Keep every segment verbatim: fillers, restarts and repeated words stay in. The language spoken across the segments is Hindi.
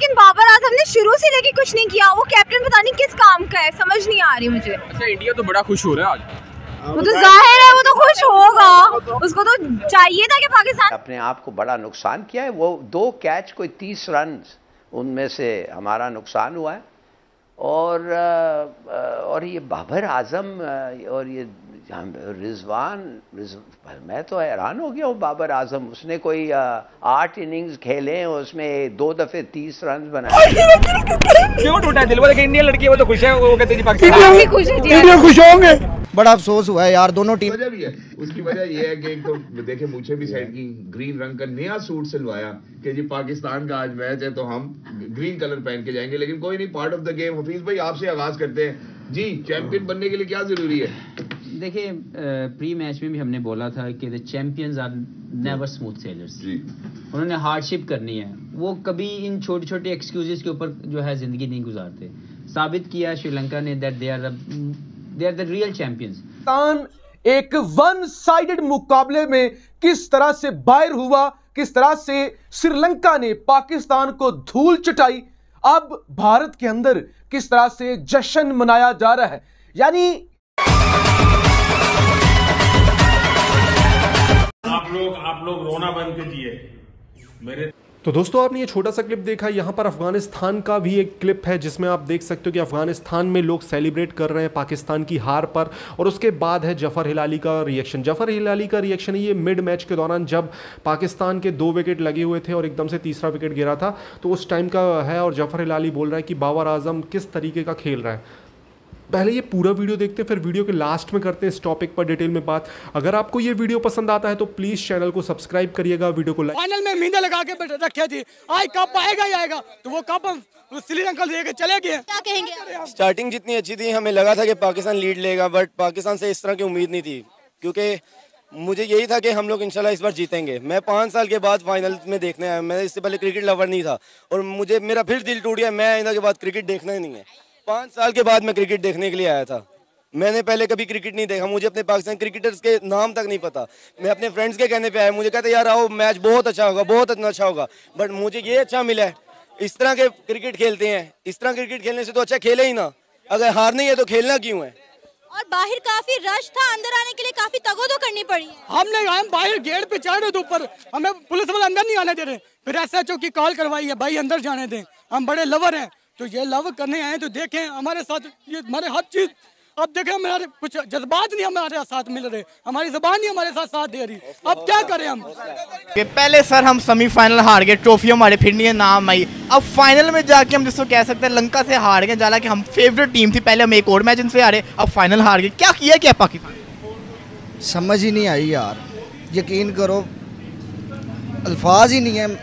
लेकिन बाबर आजम ने शुरू से लेके कुछ नहीं किया, वो कैप्टन पता नहीं किस काम का है, समझ नहीं आ रही मुझे। अच्छा इंडिया तो बड़ा खुश हो रहा है आज। वो तो जाहिर है वो तो खुश होगा, उसको तो चाहिए था कि पाकिस्तान अपने आप को बड़ा नुकसान किया है। वो दो कैच कोई तीस रन उनमें से हमारा नुकसान हुआ है। और और ये बाबर आजम और ये रिजवान, मैं तो हैरान हो गया हूँ। बाबर आजम उसने कोई आठ इनिंग्स खेले, उसमें दो दफे तीस रन बनाए। क्यों टूटा दिल? वो इंडियन लड़की है, वो तो खुश है, वो कहते हैं पाकिस्तान भी खुश है, इंडिया खुश होंगे। बड़ा अफसोस हुआ है यार, दोनों टीम वजह भी है। उसकी वजह यह है कि एक तो देखे मुझे भी साइड की ग्रीन रंग का नया सूट सिलवाया कि जी पाकिस्तान का आज मैच है तो हम ग्रीन कलर पहन के जाएंगे, लेकिन कोई नहीं, part of the game. Hafeez भाई आपसे आगाज करते हैं जी, चैंपियन बनने के लिए क्या जरूरी है? देखिए प्री मैच में भी हमने बोला था कि the champions are never smooth sailors. उन्होंने हार्डशिप करनी है, वो कभी इन छोटे छोटे एक्सक्यूजेस के ऊपर जो है जिंदगी नहीं गुजारते। साबित किया श्रीलंका ने that they are they are the real champions. Pakistan एक वन साइडेड मुकाबले में किस तरह से बाहर हुआ, किस तरह से श्रीलंका ने पाकिस्तान को धूल चटाई, अब भारत के अंदर किस तरह से जश्न मनाया जा रहा है। यानी आप लोग आप लोग रोना बंद कीजिए मेरे। तो दोस्तों आपने ये छोटा सा क्लिप देखा, यहाँ पर अफगानिस्तान का भी एक क्लिप है जिसमें आप देख सकते हो कि अफगानिस्तान में लोग सेलिब्रेट कर रहे हैं पाकिस्तान की हार पर। और उसके बाद है जफर हिलाली का रिएक्शन। जफर हिलाली का रिएक्शन है ये मिड मैच के दौरान, जब पाकिस्तान के दो विकेट लगे हुए थे और एकदम से तीसरा विकेट गिरा था, तो उस टाइम का है। और जफर हिलाली बोल रहा है कि बाबर आजम किस तरीके का खेल रहा है। पहले ये पूरा वीडियो देखते हैं, फिर वीडियो के लास्ट में करते हैं इस टॉपिक पर डिटेल में बात। अगर आपको ये वीडियो पसंद आता है तो प्लीज चैनल को सब्सक्राइब करिएगा, वीडियो को लाइक। फाइनल में मींदा लगा के रखे थी, आज कप आएगा ही आएगा, तो वो कप हम श्रीलंका लेके चले गए। क्या कहेंगे? स्टार्टिंग जितनी अच्छी थी, हमें लगा था कि पाकिस्तान लीड लेगा, बट पाकिस्तान से इस तरह की उम्मीद नहीं थी, क्योंकि मुझे यही था कि हम लोग इंशाल्लाह इस बार जीतेंगे। मैं पाँच साल के बाद फाइनल में देखने आया। मैं इससे पहले क्रिकेट लवर नहीं था और मुझे मेरा फिर दिल टूट गया। मैं आइंदा के बाद क्रिकेट देखना ही नहीं है। पाँच साल के बाद मैं क्रिकेट देखने के लिए आया था। मैंने पहले कभी क्रिकेट नहीं देखा, मुझे अपने पाकिस्तान क्रिकेटर्स के नाम तक नहीं पता। मैं अपने फ्रेंड्स के कहने पे आया, मुझे कहते यार आओ मैच बहुत अच्छा होगा, बहुत अच्छा होगा, बट मुझे ये अच्छा मिला है। इस तरह के क्रिकेट खेलते हैं, इस तरह क्रिकेट खेलने से तो अच्छा खेले ही ना। अगर हारनी है तो खेलना क्यों है? और बाहर काफी रश था, अंदर आने के लिए काफी तगोदो करनी पड़ी है। हमने हम बाहर गेट पे चढ़ रहे थे ऊपर, हमें पुलिस वाले अंदर नहीं आने दे रहे। फिर एस एच ओ की कॉल करवाई है, भाई अंदर जाने दें, हम बड़े लवर हैं। तो ये लव करने आए तो देखें हमारे साथ ये हमारे हर चीज। अब देखें हमारे कुछ जज्बात नहीं हमारे साथ मिल रहे, हमारी जुबान नहीं हमारे साथ साथ दे रही। अब क्या करें हम? कि पहले सर हम सेमीफाइनल हार गए, ट्रॉफी हमारे फिर नहीं नाम आई। अब फाइनल में जाके हम जिसको कह सकते हैं लंका से हार गए, जाला कि हम फेवरेट टीम थी, पहले हम एक और मैच इनसे हारे, अब फाइनल हार गए। क्या किया क्या पाकिस्तान? समझ ही नहीं आई यार, यकीन करो अल्फाज ही नहीं है,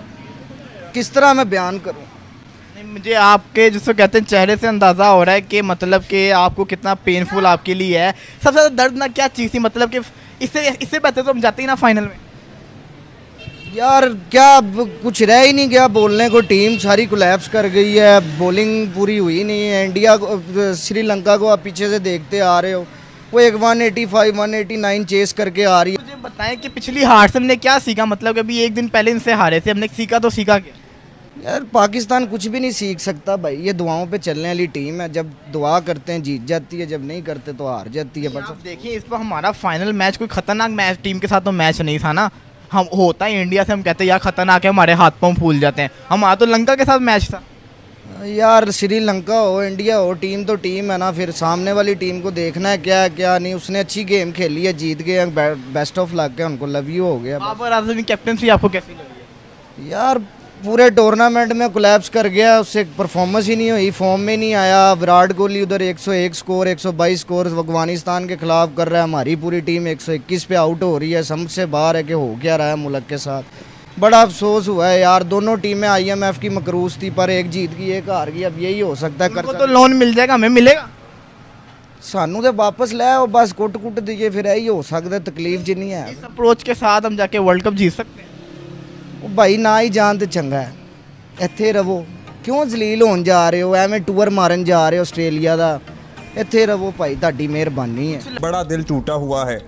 किस तरह मैं बयान करूँ। मुझे आपके जिसको कहते हैं चेहरे से अंदाज़ा हो रहा है कि मतलब कि आपको कितना पेनफुल आपके लिए है। सबसे ज़्यादा दर्दनाक क्या चीज़ थी, मतलब कि इससे इससे बेहतर तो हम जाते ही ना फाइनल में। यार क्या कुछ रह ही नहीं गया बोलने को, टीम सारी कोलैप्स कर गई है, बॉलिंग पूरी हुई नहीं है। इंडिया को, श्रीलंका को आप पीछे से देखते आ रहे हो, वो एक one eighty five one eighty nine chase करके आ रही है। मुझे बताएं कि पिछली हार से हमने क्या सीखा, मतलब कि अभी एक दिन पहले इनसे हारे थे, हमने सीखा तो सीखा क्या? यार पाकिस्तान कुछ भी नहीं सीख सकता भाई, ये दुआओं पे चलने वाली टीम है। जब दुआ करते हैं जीत जाती है, जब नहीं करते तो हार जाती है। पर देखिए इस पर हमारा फाइनल मैच कोई खतरनाक मैच टीम के साथ तो मैच नहीं था ना। हम होता है इंडिया से, हम कहते हैं यार खतरनाक है, हमारे हाथ पाँव फूल जाते हैं। हमारा तो लंका के साथ मैच था। यार श्रीलंका हो इंडिया हो, टीम तो टीम है ना। फिर सामने वाली टीम को देखना है क्या है क्या नहीं। उसने अच्छी गेम खेली है, जीत गए, बेस्ट ऑफ लक है उनको, लव यू हो गया। बाबर आजम की कैप्टनसी आपको कैसी लगी? यार पूरे टूर्नामेंट में कोलैप्स कर गया, उससे परफॉर्मेंस ही नहीं हुई, फॉर्म में नहीं आया। विराट कोहली उधर एक सौ एक स्कोर एक सौ बाईस स्कोर अफगानिस्तान के खिलाफ कर रहा है, हमारी पूरी टीम एक सौ इक्कीस पे आउट हो रही है। समझ से बाहर है कि हो क्या रहा है मुल्क के साथ। बड़ा अफसोस हुआ है यार, दोनों टीमें आई एम एफ की मकरूज थी, पर एक जीत गई एक हार गई। अब यही हो सकता है। कर तो लोन मिल जाएगा, हमें मिलेगा? सानू तो वापस ले आओ, बस कुट कुट दीजिए, फिर यही हो सकता है। तकलीफ जिन्नी है, इस अप्रोच के साथ हम जाके वर्ल्ड कप जीत सकते हैं। भाई ना ही जान तो चंगा है, ਇੱਥੇ रवो, क्यों जलील होन जा रहे हो, एवें टूर मारन जा रहे हो आस्ट्रेलिया का। ਇੱਥੇ रवो भाई, ਤੁਹਾਡੀ ਮਿਹਰਬਾਨੀ है। बड़ा दिल टूटा हुआ है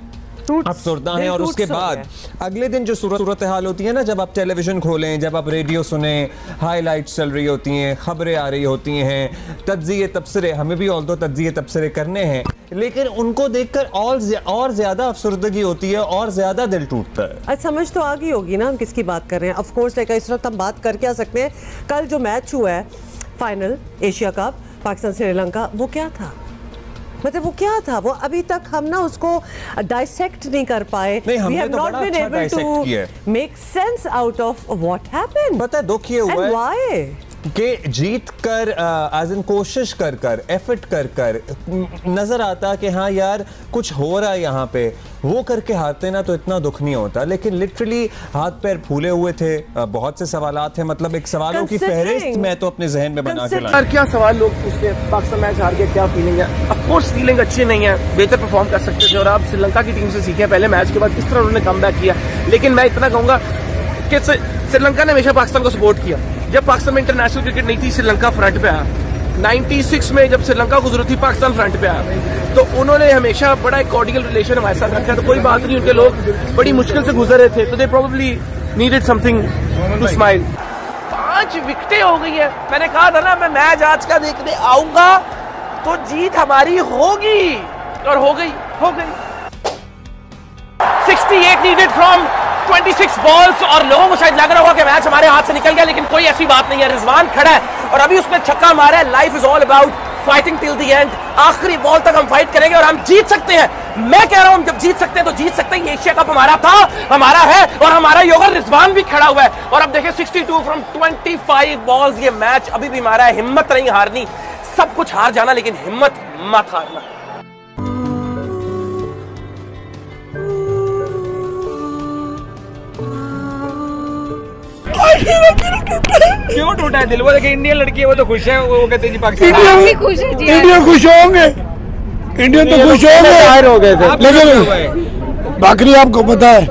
अफसरदा हैं। और उसके बाद अगले दिन जो सूरत सूरत हाल होती है ना, जब आप टेलीविजन खोलें, जब आप रेडियो सुने, हाईलाइट्स चल रही होती हैं, खबरें आ रही होती हैं, तज्जिए तबसरे, हमें भी ऑल्दो तज्जिए तबसरे करने हैं, लेकिन उनको देखकर और और ज्यादा अफसरदगी होती है और ज्यादा दिल टूटता है। आज समझ तो आ गई होगी ना हम किसकी बात कर रहे हैं। ऑफ कोर्स लाइक इस वक्त हम बात करके आ सकते हैं, कल जो मैच हुआ है final Asia cup Pakistan Sri Lanka, वो क्या था, मतलब वो क्या था, वो अभी तक हम ना उसको डाइसेक्ट नहीं कर पाए। नहीं, हमने तो बड़ा अच्छा डाइसेक्ट किया है। Make sense out of what happened. पता है दुख ये हुआ है कि जीत कर एज इन कोशिश कर कर एफर्ट कर कर नजर आता कि हाँ यार कुछ हो रहा है यहाँ पे, वो करके हारते ना तो इतना दुख नहीं होता। लेकिन लिटरली हाथ पैर फूले हुए थे, बहुत से सवालात हैं, मतलब एक सवालों की फहरिस्त मैं तो अपने जहन में बना के लाया। क्या सवाल लोग पूछते हैं, पाकिस्तान मैच हार गया, क्या फीलिंग है? ऑफ कोर्स फीलिंग अच्छी नहीं है, बेहतर परफॉर्म कर सकते थे और आप श्रीलंका की टीम से सीखे पहले मैच के बाद किस तरह उन्होंने कम बैक किया। लेकिन मैं इतना कहूंगा कि श्रीलंका ने हमेशा पाकिस्तान को सपोर्ट किया। जब पाकिस्तान में इंटरनेशनल क्रिकेट नहीं थी, श्रीलंका फ्रंट पे आया। छियानवे में जब श्रीलंका को जरूरत थी, पाकिस्तान फ्रंट पे आया। तो उन्होंने हमेशा बड़ा एक कॉर्डियल रिलेशन हमारे साथ रखा। तो कोई बात नहीं, उनके लोग बड़ी मुश्किल से गुजर रहे थे, तो they probably needed something to smile. पांच विकेटें हो गई है। मैंने कहा था ना मैं मैच आज का देखने आऊंगा तो जीत हमारी होगी, और हो गई हो गई अड़सठ नीडेड फ्रॉम छब्बीस बॉल्स, और लोगों को शायद लग रहा होगा कि मैच हमारे हाथ से निकल गया, लेकिन कोई ऐसी बात नहीं है। रिजवान खड़ा है और अभी उसने छक्का मारा है। Life is all about fighting till the end. आखिरी बॉल तक हम फाइट करेंगे और हम जीत सकते हैं। मैं कह रहा हूं हम जब जीत सकते हैं तो जीत सकते हैं। एशिया कप हमारा था, हमारा है और हमारा योगा। रिजवान भी खड़ा हुआ है और अब देखिए बासठ फ्रॉम पच्चीस बॉल्स। ये मैच अभी भी हमारा है। हिम्मत नहीं हारनी, सब कुछ हार जाना लेकिन हिम्मत मत हारना। क्यों टूटा है दिल? वो देखिए इंडियन लड़की है, वो तो खुश है, वो कहते हैं जी पाकिस्तान खुश है जी। इंडिया खुश होंगे, इंडियन तो खुश होंगे हो गए थे। लेकिन बाकी आपको पता है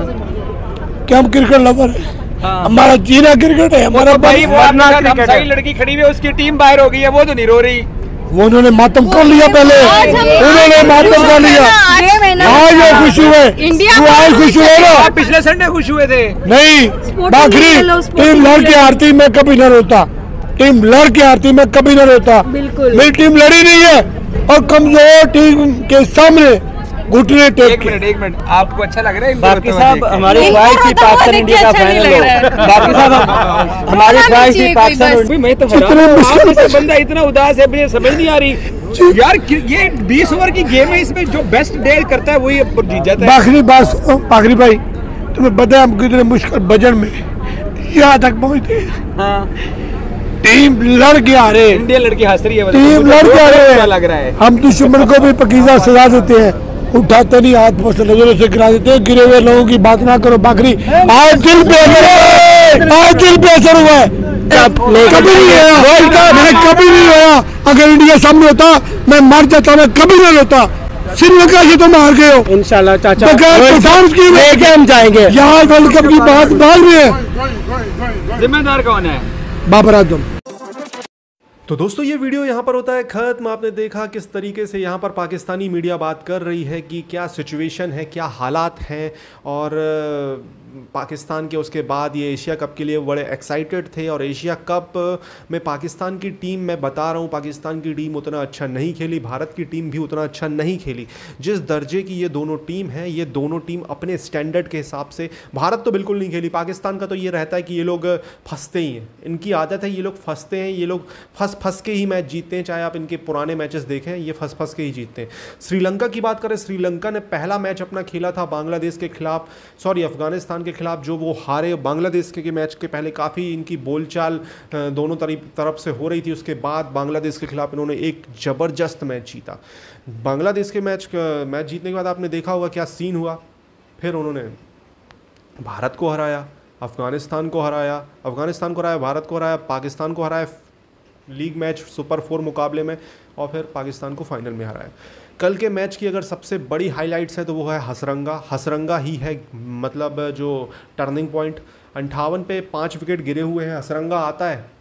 कि हम क्रिकेट लवर है, हमारा जीना क्रिकेट है, हमारा भाई वो लड़की खड़ी हुई है, उसकी टीम बाहर हो गई है, वो तो नहीं रो रही। वो उन्होंने मातम कर लिया, पहले उन्होंने मातम कर लिया। आज ये खुश हुए, आज खुश हुए ना। पिछले संडे खुश हुए थे। नहीं, बाखरी टीम लड़ के हारती मैं कभी न रोता, टीम लड़ के हारती मैं कभी न रोता। मेरी टीम लड़ी नहीं है और कमजोर टीम के सामने घुटने टेक। एक मिनट एक मिनट, आपको अच्छा लग रहा है? बाकी साहब हमारी ख्वाहिश थी पाकिस्तान इंडिया का फाइनल हो। बाकी साहब हमारी ख्वाहिश थी पाकिस्तान। मैं तो हैरान, बंदा इतना उदास है, मुझे समझ नहीं आ रही यार। ये बीस ओवर की गेम है, इसमें जो बेस्ट डेल करता है वही जीत जाता है। बाखरी बात बाखरी भाई, तुम्हें पता है हम कितने मुश्किल बजट में यहाँ तक पहुँचते हैं। टीम लड़ के आ रहे, इंडियन लड़की हंस रही है, टीम लड़ के आ रहे लग रहा है। हम दुश्मन को भी पकीजा सजा देते हैं, उठाते नहीं, हाथ पर से नजरों से गिरा देते हैं। गिरे हुए लोगों की बात ना करो बाकरी। आज दिल पे आज दिल पे असर हुआ है, कभी नहीं आया, मैं कभी नहीं आया। अगर इंडिया सामने होता मैं मर जाता, मैं कभी नहीं होता। श्रीलंका से तो मार गए हो इंशाल्लाह चाचा, लेके हम जाएंगे। यहाँ वर्ल्ड कप की बात बाल में है, जिम्मेदार कौन है? बाबर आजम। तो दोस्तों ये वीडियो यहाँ पर होता है ख़त्म। आपने देखा किस तरीके से यहाँ पर पाकिस्तानी मीडिया बात कर रही है कि क्या सिचुएशन है, क्या हालात हैं, और पाकिस्तान के उसके बाद ये एशिया कप के लिए बड़े एक्साइटेड थे। और एशिया कप में पाकिस्तान की टीम, मैं बता रहा हूँ, पाकिस्तान की टीम उतना अच्छा नहीं खेली, भारत की टीम भी उतना अच्छा नहीं खेली। जिस दर्जे की ये दोनों टीम हैं, ये दोनों टीम अपने स्टैंडर्ड के हिसाब से, भारत तो बिल्कुल नहीं खेली। पाकिस्तान का तो ये रहता है कि ये लोग फंसते ही हैं, इनकी आदत है, ये लोग फंसते हैं, ये लोग फंस फंस के ही मैच जीतते हैं। चाहे आप इनके पुराने मैचेस देखें, ये फंस फंस के ही जीतते हैं। श्रीलंका की बात करें, श्रीलंका ने पहला मैच अपना खेला था बांग्लादेश के खिलाफ, सॉरी अफगानिस्तान के खिलाफ, जो वो हारे। बांग्लादेश के, के मैच के पहले काफ़ी इनकी बोलचाल दोनों तरफ से हो रही थी। उसके बाद बांग्लादेश के खिलाफ इन्होंने एक ज़बरदस्त मैच जीता। बांग्लादेश के मैच मैच जीतने के बाद आपने देखा होगा क्या सीन हुआ। फिर उन्होंने भारत को हराया, अफगानिस्तान को हराया, अफगानिस्तान को हराया, भारत को हराया, पाकिस्तान को हराया लीग मैच सुपर फोर मुकाबले में, और फिर पाकिस्तान को फाइनल में हराया। कल के मैच की अगर सबसे बड़ी हाइलाइट्स है तो वो है हसरंगा। हसरंगा ही है मतलब जो टर्निंग पॉइंट। अंठावन पे पाँच विकेट गिरे हुए हैं, हसरंगा आता है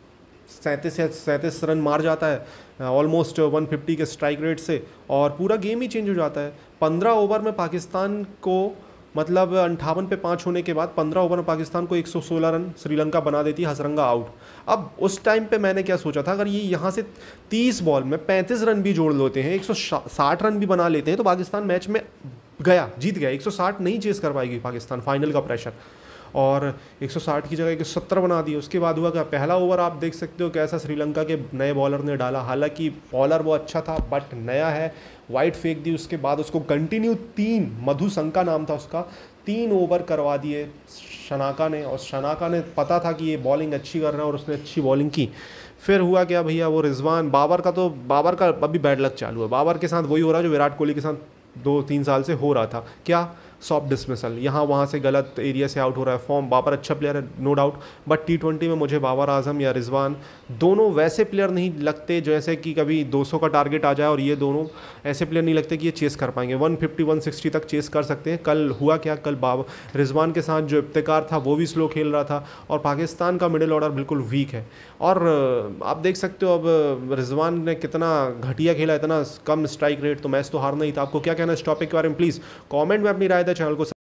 सैंतीस या सैंतीस रन मार जाता है ऑलमोस्ट वन फिफ्टी के स्ट्राइक रेट से, और पूरा गेम ही चेंज हो जाता है। पंद्रह ओवर में पाकिस्तान को मतलब अंठावन पे पाँच होने के बाद पंद्रह ओवर में पाकिस्तान को एक सौ सोलह रन श्रीलंका बना देती है, हसरंगा आउट। अब उस टाइम पे मैंने क्या सोचा था, अगर ये यहाँ से तीस बॉल में पैंतीस रन भी जोड़ लेते हैं, एक सौ साठ रन भी बना लेते हैं, तो पाकिस्तान मैच में गया, जीत गया। एक सौ साठ नहीं चेस कर पाएगी पाकिस्तान, फाइनल का प्रेशर, और एक सौ साठ की जगह एक सौ सत्तर बना दिए। उसके बाद हुआ क्या, पहला ओवर आप देख सकते हो कैसा श्रीलंका के नए बॉलर ने डाला, हालांकि बॉलर वो अच्छा था बट नया है, वाइड फेंक दी। उसके बाद उसको कंटिन्यू तीन, मधु शंका नाम था उसका, तीन ओवर करवा दिए शनाका ने, और शनाका ने पता था कि ये बॉलिंग अच्छी कर रहा है और उसने अच्छी बॉलिंग की। फिर हुआ क्या भैया, वो रिजवान, बाबर का तो बाबर का अभी बैड लक चालू है, बाबर के साथ वही हो रहा है जो विराट कोहली के साथ दो तीन साल से हो रहा था। क्या, सॉफ्ट डिसमिसल, यहाँ वहाँ से गलत एरिया से आउट हो रहा है। फॉर्म, बाबर अच्छा प्लेयर है no doubt, but T twenty में मुझे बाबर आजम या रिजवान दोनों वैसे प्लेयर नहीं लगते जैसे कि कभी दो सौ का टारगेट आ जाए, और ये दोनों ऐसे प्लेयर नहीं लगते कि ये चेस कर पाएंगे। वन फिफ्टी वन सिक्सटी तक चेस कर सकते हैं। कल हुआ क्या, कल बाबर रिजवान के साथ जो इफ्तिकार था वो भी स्लो खेल रहा था, और पाकिस्तान का मिडिल ऑर्डर बिल्कुल वीक है। और आप देख सकते हो अब रिजवान ने कितना घटिया खेला, इतना कम स्ट्राइक रेट, तो मैच तो हारना ही था। आपको क्या कहना है इस टॉपिक के बारे में, प्लीज़ कॉमेंट में अपनी राय दें। चैनल को